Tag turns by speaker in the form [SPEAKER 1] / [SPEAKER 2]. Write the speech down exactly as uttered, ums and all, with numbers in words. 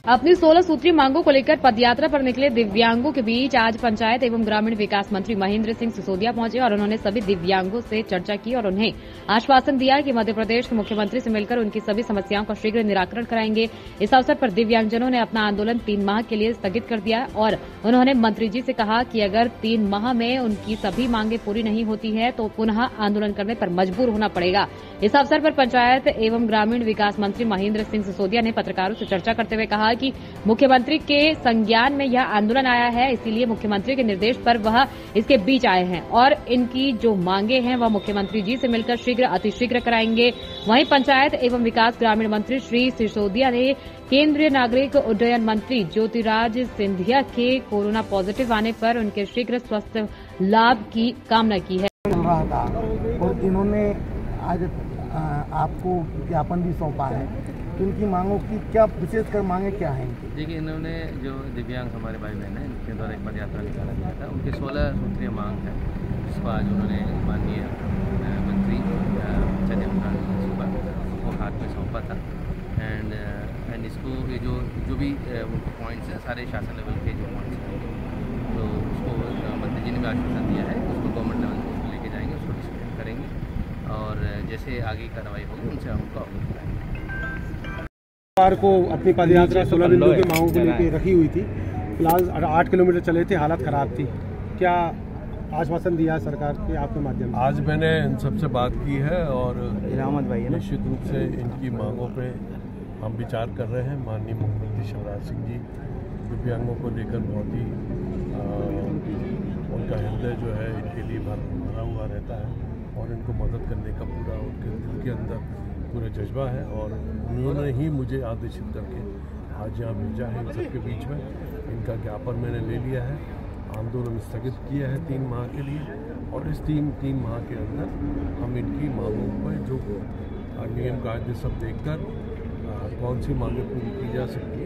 [SPEAKER 1] अपनी सोलह सूत्रीय मांगों को लेकर पदयात्रा पर निकले दिव्यांगों के बीच आज पंचायत एवं ग्रामीण विकास मंत्री महेंद्र सिंह सिसोदिया पहुंचे और उन्होंने सभी दिव्यांगों से चर्चा की और उन्हें आश्वासन दिया कि मध्य प्रदेश के मुख्यमंत्री से मिलकर उनकी सभी समस्याओं का शीघ्र निराकरण कराएंगे। इस अवसर पर दिव्यांगजनों ने अपना आंदोलन तीन माह के लिए स्थगित कर दिया और उन्होंने मंत्री जी से कहा कि अगर तीन माह में उनकी सभी मांगे पूरी नहीं होती है तो पुनः आंदोलन करने पर मजबूर होना पड़ेगा। इस अवसर पर पंचायत एवं ग्रामीण विकास मंत्री महेंद्र सिंह सिसोदिया ने पत्रकारों से चर्चा करते हुए कहा कि मुख्यमंत्री के संज्ञान में यह आंदोलन आया है, इसीलिए मुख्यमंत्री के निर्देश पर वह इसके बीच आए हैं और इनकी जो मांगे हैं वह मुख्यमंत्री जी से मिलकर शीघ्र अतिशीघ्र कराएंगे। वहीं पंचायत एवं विकास ग्रामीण मंत्री श्री सिसोदिया ने केंद्रीय नागरिक उड्डयन मंत्री ज्योतिराज सिंधिया के कोरोना पॉजिटिव आने पर उनके शीघ्र स्वास्थ्य लाभ की कामना की है।
[SPEAKER 2] चल रहा था और इन्होंने आज आपको ज्ञापन भी सौंपा है, तो इनकी मांगों की क्या विशेषकर मांगे क्या हैं?
[SPEAKER 3] देखिए, इन्होंने जो दिव्यांग हमारे भाई बहन हैं इनके द्वारा एक पदयात्रा निकाला गया था, उनकी सोलह सूत्रीय मांग है जिसको आज उन्होंने माननीय मंत्री चंद्र प्रकाश को हाथ में सौंपा था। एंड एंड इसको ये जो जो भी उनके पॉइंट्स हैं सारे शासन लेवल के जो पॉइंट्स हैं तो उसको मंत्री जी ने भी आश्वासन दिया है, उसको गवर्नमेंट लेवल पर लेके जाएंगे, उसको डिस्कस करेंगे और जैसे आगे कार्रवाई होगी उनसे हम उनको अवगत कराएंगे।
[SPEAKER 4] को अपनी पदयात्रा सोलह बिंदु की मांगों को लेकर रखी हुई थी। फिलहाल आठ किलोमीटर चले थे, हालत खराब थी। क्या आश्वासन दिया है सरकार के आपके माध्यम से?
[SPEAKER 5] आज मैंने इन सबसे बात की है और
[SPEAKER 4] भाई
[SPEAKER 5] निश्चित रूप से इनकी मांगों पे हम विचार कर रहे हैं। माननीय मुख्यमंत्री शिवराज सिंह जी दिव्यांगों को लेकर बहुत ही आ, उनका हृदय जो है इनके लिए भर भरा हुआ रहता है और इनको मदद करने का पूरा उनके दिल के अंदर पूरा जज्बा है और उन्होंने ही मुझे आदेशित करके आज यहाँ भेजा है। इन सबके बीच में इनका ज्ञापन मैंने ले लिया है, आंदोलन स्थगित किया है तीन माह के लिए और इस तीन तीन माह के अंदर हम इनकी मांगों पर जो नियम कायदे सब देखकर कौन सी मांगें पूरी की जा सकती